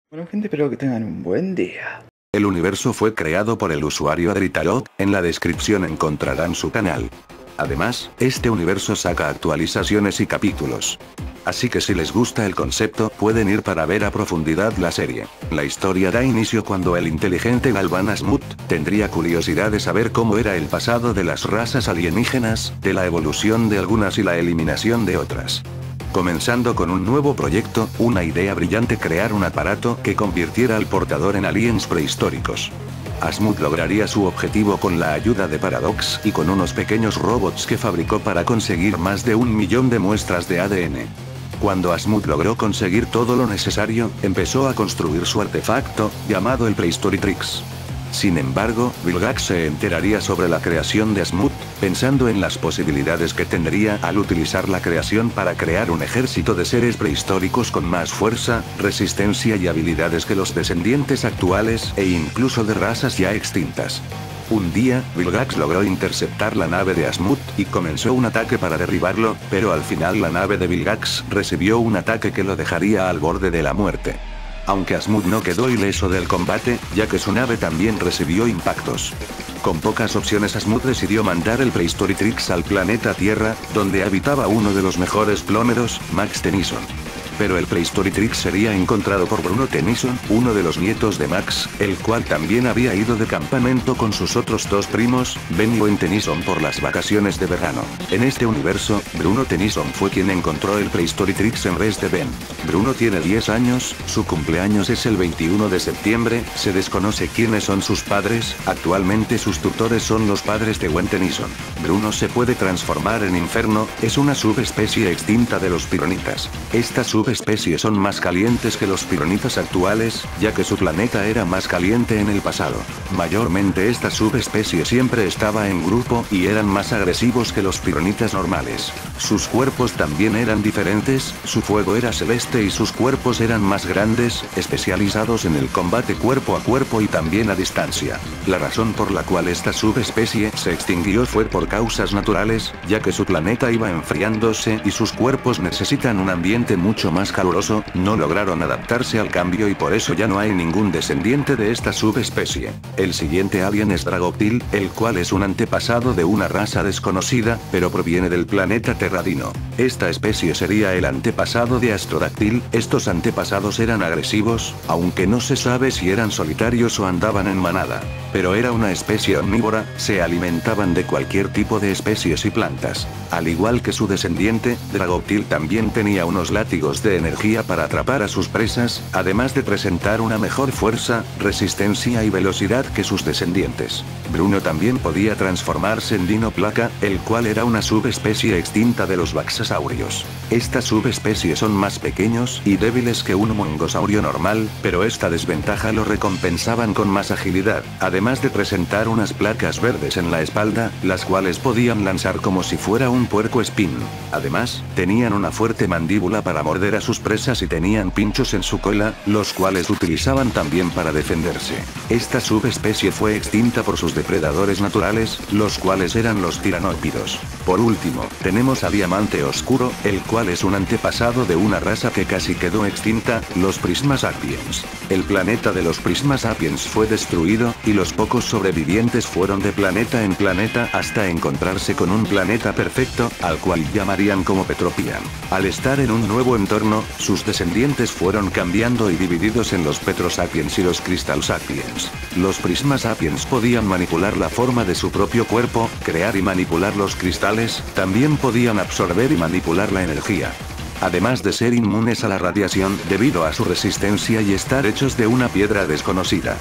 Bueno, gente, espero que tengan un buen día. El universo fue creado por el usuario Adritarot, en la descripción encontrarán su canal. Además, este universo saca actualizaciones y capítulos. Así que si les gusta el concepto, pueden ir para ver a profundidad la serie. La historia da inicio cuando el inteligente Galvan Asmuth tendría curiosidad de saber cómo era el pasado de las razas alienígenas, de la evolución de algunas y la eliminación de otras. Comenzando con un nuevo proyecto, una idea brillante: crear un aparato que convirtiera al portador en aliens prehistóricos. Asmuth lograría su objetivo con la ayuda de Paradox y con unos pequeños robots que fabricó para conseguir más de 1 millón de muestras de ADN. Cuando Asmuth logró conseguir todo lo necesario, empezó a construir su artefacto, llamado el Prehistorytrix. Sin embargo, Vilgax se enteraría sobre la creación de Asmuth, pensando en las posibilidades que tendría al utilizar la creación para crear un ejército de seres prehistóricos con más fuerza, resistencia y habilidades que los descendientes actuales, e incluso de razas ya extintas. Un día, Vilgax logró interceptar la nave de Asmuth, y comenzó un ataque para derribarlo, pero al final la nave de Vilgax recibió un ataque que lo dejaría al borde de la muerte. Aunque Asmuth no quedó ileso del combate, ya que su nave también recibió impactos. Con pocas opciones, Asmuth decidió mandar el Prehistorytrix al planeta Tierra, donde habitaba uno de los mejores plomeros, Max Tennyson. Pero el Prehistorytrix sería encontrado por Bruno Tennyson, uno de los nietos de Max, el cual también había ido de campamento con sus otros dos primos, Ben y Owen Tennyson, por las vacaciones de verano. En este universo, Bruno Tennyson fue quien encontró el Prehistorytrix en vez de Ben. Bruno tiene 10 años, su cumpleaños es el 21 de septiembre, se desconoce quiénes son sus padres, actualmente sus tutores son los padres de Owen Tennyson. Bruno se puede transformar en Inferno, es una subespecie extinta de los pironitas. Esta subespecies son más calientes que los pironitas actuales, ya que su planeta era más caliente en el pasado. Mayormente esta subespecie siempre estaba en grupo, y eran más agresivos que los pironitas normales. Sus cuerpos también eran diferentes, su fuego era celeste y sus cuerpos eran más grandes, especializados en el combate cuerpo a cuerpo y también a distancia. La razón por la cual esta subespecie se extinguió fue por causas naturales, ya que su planeta iba enfriándose y sus cuerpos necesitan un ambiente mucho más caluroso, no lograron adaptarse al cambio y por eso ya no hay ningún descendiente de esta subespecie. El siguiente alien es Dragoptil, el cual es un antepasado de una raza desconocida, pero proviene del planeta Terradino. Esta especie sería el antepasado de Astrodáctil. Estos antepasados eran agresivos, aunque no se sabe si eran solitarios o andaban en manada. Pero era una especie omnívora, se alimentaban de cualquier tipo de especies y plantas. Al igual que su descendiente, Dragoptil también tenía unos látigos de energía para atrapar a sus presas, además de presentar una mejor fuerza, resistencia y velocidad que sus descendientes. Bruno también podía transformarse en Dinoplaca, el cual era una subespecie extinta de los Baxasaurios. Estas subespecies son más pequeños y débiles que un mongosaurio normal, pero esta desventaja lo recompensaban con más agilidad, además de presentar unas placas verdes en la espalda, las cuales podían lanzar como si fuera un puercoespín. Además, tenían una fuerte mandíbula para morder a sus presas y tenían pinchos en su cola, los cuales utilizaban también para defenderse. Esta subespecie fue extinta por sus depredadores naturales, los cuales eran los tiranópidos. Por último, tenemos a Diamante Oscuro, el cual es un antepasado de una raza que casi quedó extinta, los Prisma Sapiens. El planeta de los Prisma Sapiens fue destruido, y los pocos sobrevivientes fueron de planeta en planeta hasta encontrarse con un planeta perfecto, al cual llamarían como Petropian. Al estar en un nuevo entorno, sus descendientes fueron cambiando y divididos en los Petrosapiens y los Crystal Sapiens. Los Prisma Sapiens podían manipular la forma de su propio cuerpo, crear y manipular los cristales, también podían absorber y manipular la energía. Además de ser inmunes a la radiación debido a su resistencia y estar hechos de una piedra desconocida.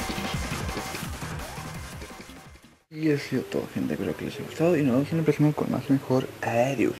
Y eso es todo, gente, espero que les haya gustado y nos vemos en el próximo con más mejor. Adiós.